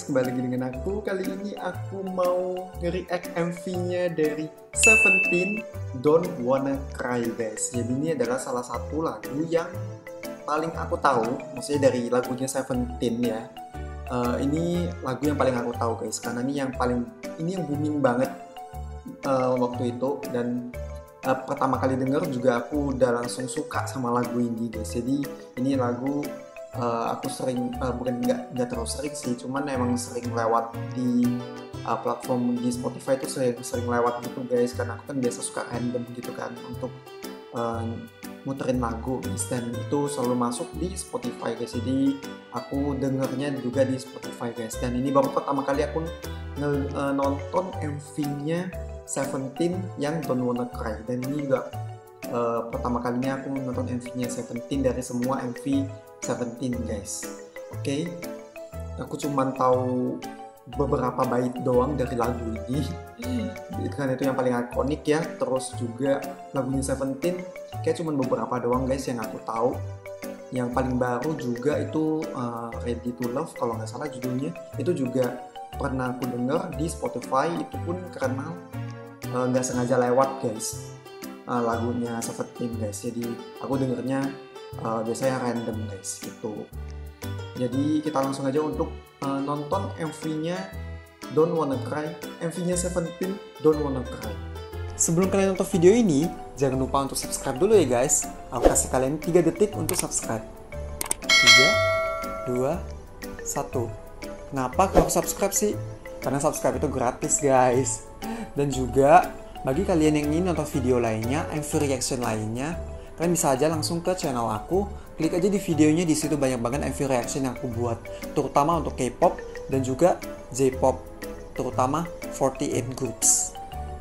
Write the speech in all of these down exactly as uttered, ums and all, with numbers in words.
kembali lagi dengan aku. Kali ini aku mau nge-react M V-nya dari Seventeen, Don't Wanna Cry guys. Jadi ini adalah salah satu lagu yang paling aku tahu, maksudnya dari lagunya Seventeen ya. Uh, ini lagu yang paling aku tahu guys, karena ini yang paling, ini yang booming banget uh, waktu itu. Dan uh, pertama kali denger juga aku udah langsung suka sama lagu ini guys. Jadi ini lagu Uh, aku sering, uh, bukan nggak nggak terlalu sering sih, cuman emang sering lewat di uh, platform di Spotify itu sering sering lewat gitu guys, karena aku kan biasa suka random gitu kan untuk uh, muterin lagu guys, dan itu selalu masuk di Spotify guys. Jadi aku dengernya juga di Spotify guys, dan ini baru pertama kali aku nge- uh, nonton M V-nya Seventeen yang Don't Wanna Cry, dan ini juga uh, pertama kalinya aku nonton M V-nya Seventeen dari semua M V Seventeen guys. Oke, okay. Aku cuman tahu beberapa bait doang dari lagu ini. Itu kan itu yang paling ikonik ya. Terus juga lagunya Seventeen kayak cuman beberapa doang guys yang aku tahu. Yang paling baru juga itu uh, Ready to Love kalau nggak salah judulnya. Itu juga pernah aku denger di Spotify, itu pun karena nggak uh, sengaja lewat guys, uh, lagunya Seventeen guys. Jadi aku dengernya Uh, biasanya random guys gitu. Jadi kita langsung aja untuk uh, nonton M V-nya Don't Wanna Cry, M V-nya Seventeen, Don't Wanna Cry. Sebelum kalian nonton video ini, jangan lupa untuk subscribe dulu ya guys. Aku kasih kalian tiga detik untuk subscribe. tiga, dua, satu. Kenapa kamu subscribe sih? Karena subscribe itu gratis guys. Dan juga bagi kalian yang ingin nonton video lainnya, M V reaction lainnya, kalian bisa aja langsung ke channel aku, klik aja di videonya, di situ banyak banget M V reaction yang aku buat, terutama untuk K-pop dan juga J-pop, terutama forty-eight groups.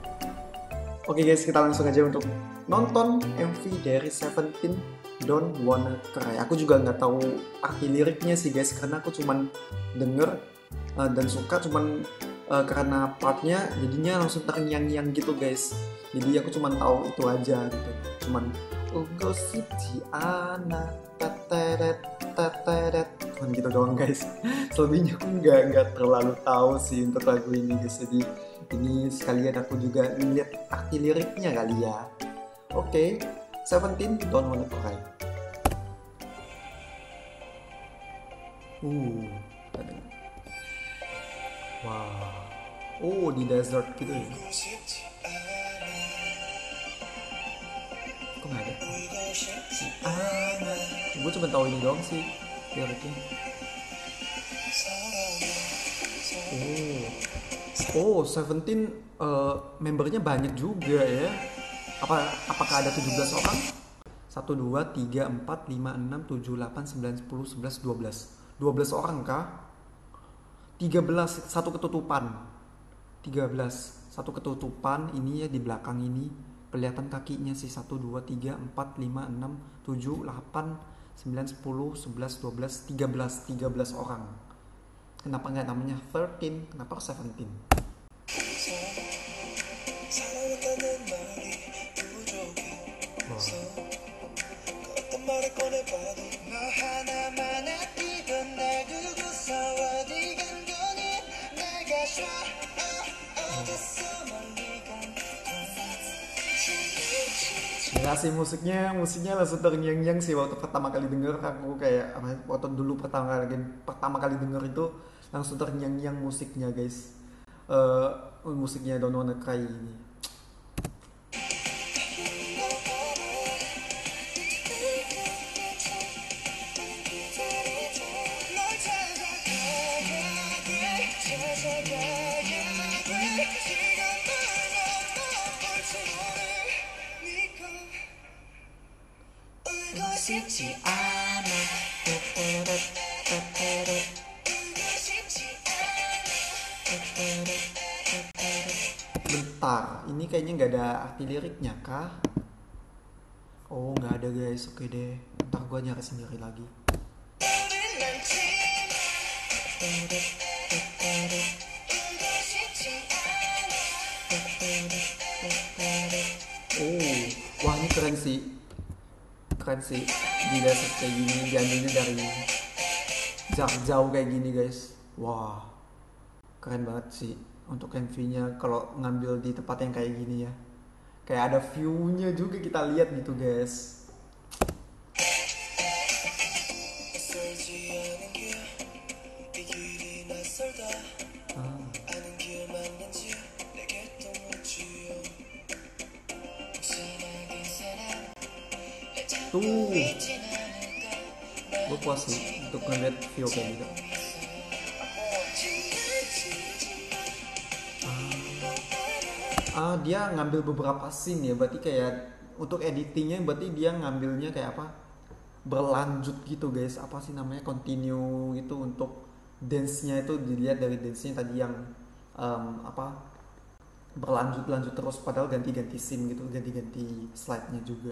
Oke guys, kita langsung aja untuk nonton M V dari Seventeen, Don't Wanna Cry. Aku juga nggak tahu arti liriknya sih guys, karena aku cuman denger uh, dan suka, cuman uh, karena partnya jadinya langsung terngiang-ngiang gitu guys. Jadi aku cuman tahu itu aja gitu, cuman gosip di anak teteret teteret kan gitu doang guys. Selebihnya aku nggak nggak terlalu tahu sih untuk lagu ini guys. Jadi ini sekalian aku juga lihat arti liriknya kali ya. Oke, okay. Seventeen, Don't Wanna Cry. Uh, wow, oh di desert gitu ya. Kok nggak ada? Ah, gue cuma tahu ini doang sih liriknya. Oh, oh, Seventeen uh, membernya banyak juga ya. Apa apakah ada tujuh belas orang? satu, dua, tiga, empat, lima, enam, tujuh, delapan, sembilan, sepuluh, sebelas, dua belas. dua belas orang kah? tiga belas, satu ketutupan. tiga belas, satu ketutupan ini ya di belakang ini. Kelihatan kakinya sih, satu, dua, tiga, empat, lima, enam, tujuh, delapan, sembilan, sepuluh, sebelas, dua belas, tiga belas, tiga belas orang. Kenapa nggak namanya thirteen? Kenapa seventeen? Wow. Nggak sih, musiknya musiknya langsung terngiang-ngiang sih waktu pertama kali denger. Aku kayak waktu dulu pertama kali pertama kali denger itu langsung terngiang-ngiang musiknya guys. Uh, musiknya Don't Wanna Cry ini. Bentar, ini kayaknya nggak ada arti liriknya kah? Oh, nggak ada guys. Oke deh, ntar gue nyari sendiri lagi. Oh, wah ini keren sih. Keren sih. Di desert kayak gini, diambilnya dari jarak jauh kayak gini guys. Wah, keren banget sih untuk M V-nya kalau ngambil di tempat yang kayak gini ya. Kayak ada view-nya juga kita lihat gitu guys. Ah. Tuh, gue puas sih untuk ngeliat view kayak gitu. Ah, dia ngambil beberapa scene ya, berarti kayak untuk editingnya berarti dia ngambilnya kayak apa? Berlanjut gitu guys, apa sih namanya, continue gitu untuk dance-nya itu dilihat dari dance-nya tadi yang um, apa berlanjut-lanjut terus padahal ganti-ganti scene gitu, ganti-ganti slide-nya juga.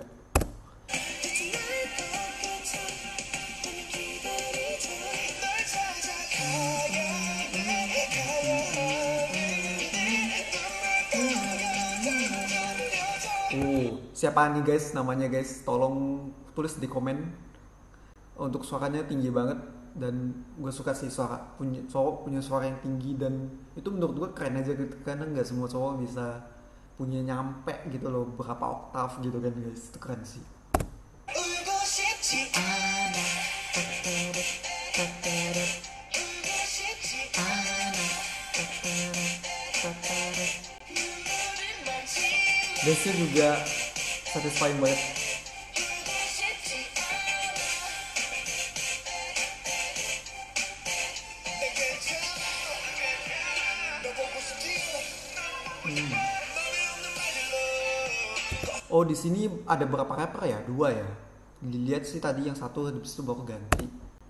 Oh, siapa nih guys namanya guys? Tolong tulis di komen. Untuk suaranya tinggi banget dan gue suka sih suara punya cowok punya suara yang tinggi, dan itu menurut gue keren aja gitu karena nggak semua cowok bisa punya nyampe gitu loh berapa oktav gitu kan guys, itu keren sih. Dance-nya juga satisfying banget. Hmm. Oh, di sini ada berapa rapper ya? Dua ya. Dilihat sih tadi yang satu habis itu baru ganti.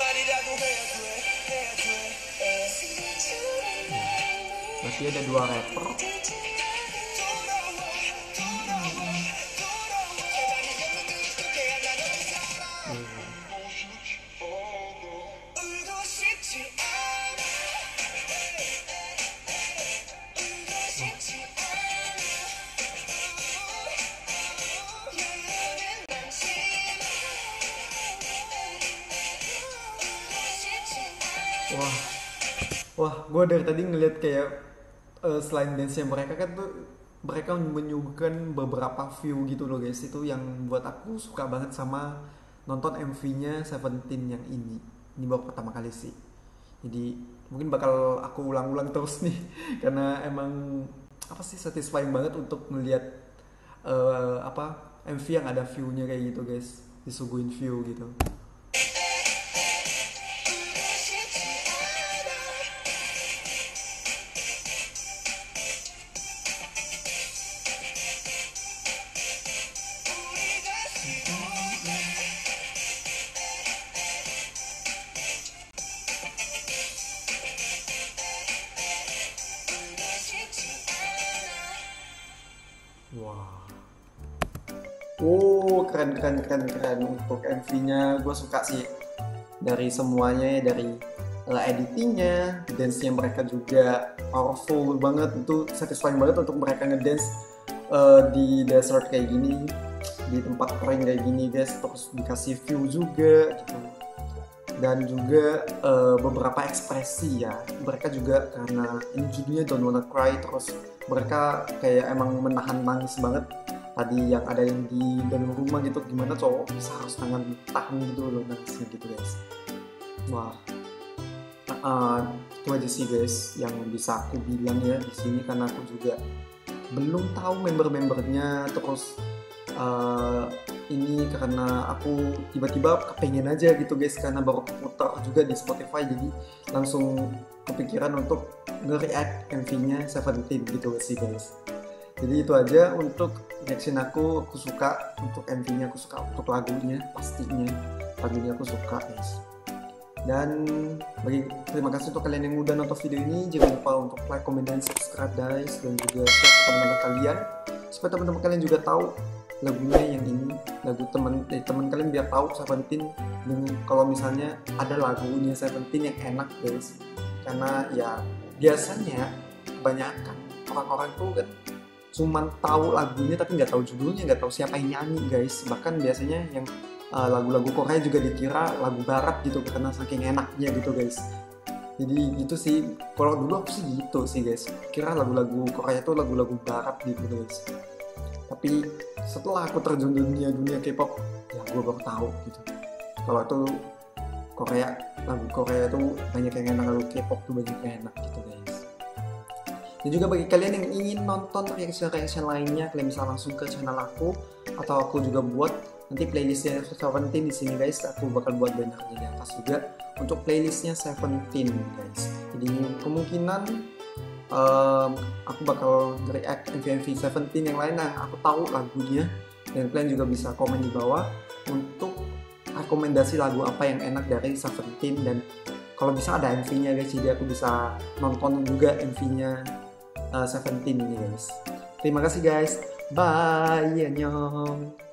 Berarti ada dua rapper. Wah, wah, gue dari tadi ngeliat kayak uh, selain dance-nya mereka kan tuh mereka menyuguhkan beberapa view gitu loh guys, itu yang buat aku suka banget sama nonton M V-nya Seventeen yang ini. Ini baru pertama kali sih. Jadi mungkin bakal aku ulang-ulang terus nih karena emang apa sih satisfying banget untuk melihat uh, apa M V yang ada view-nya kayak gitu guys, disuguhin view gitu. Wah. Oh, keren keren keren keren untuk M V-nya gue suka sih dari semuanya ya, dari uh, editingnya, dance-nya mereka juga powerful banget, itu satisfying banget untuk mereka ngedance uh, di desert kayak gini, di tempat kering kayak gini guys, terus dikasih view juga gitu, dan juga uh, beberapa ekspresi ya mereka juga karena ini judulnya Don't Wanna Cry, terus mereka kayak emang menahan nangis banget. Tadi yang ada yang di dalam rumah gitu, gimana cowok bisa harus tangan tahan gitu loh nangisnya gitu guys. Wah, uh, itu aja sih guys yang bisa aku bilang ya di sini, karena aku juga belum tahu member-membernya, terus uh, ini karena aku tiba-tiba kepengen aja gitu guys, karena baru putar juga di Spotify, jadi langsung kepikiran untuk nge-react M V-nya Seventeen gitu sih guys. Jadi itu aja untuk reaction aku. Aku suka untuk M V-nya, aku suka untuk lagunya, pastinya lagunya aku suka guys. Dan bagi terima kasih untuk kalian yang udah nonton video ini. Jangan lupa untuk like, comment, dan subscribe guys, dan juga share ke teman-teman kalian supaya teman-teman kalian juga tahu lagunya yang ini, lagu teman eh, teman kalian biar tahu Seventeen. Dan kalau misalnya ada lagunya Seventeen yang enak guys, karena ya biasanya kebanyakan orang-orang tuh kan cuman tahu lagunya tapi nggak tahu judulnya, nggak tahu siapa yang nyanyi guys. Bahkan biasanya yang uh, lagu-lagu Korea juga dikira lagu barat gitu karena saking enaknya gitu guys. Jadi gitu sih, kalau dulu aku sih gitu sih guys, kira lagu-lagu Korea itu lagu-lagu barat gitu guys. Tapi setelah aku terjun dunia dunia K-pop, ya gue baru tahu gitu kalau itu Korea, lagu Korea itu banyak yang enak, lagu K-pop tuh banyak yang enak gitu guys. Dan juga bagi kalian yang ingin nonton reaction-reaction lainnya, kalian bisa langsung ke channel aku, atau aku juga buat nanti playlistnya Seventeen di sini guys. Aku bakal buat bannernya di atas juga untuk playlistnya Seventeen guys. Jadi kemungkinan um, aku bakal react M V M V Seventeen yang lain yang aku tahu lagunya, dan kalian juga bisa komen di bawah untuk rekomendasi lagu apa yang enak dari Seventeen, dan kalau bisa ada M V-nya guys, jadi aku bisa nonton juga M V-nya uh, Seventeen ini guys. Terima kasih guys, bye, annyeong.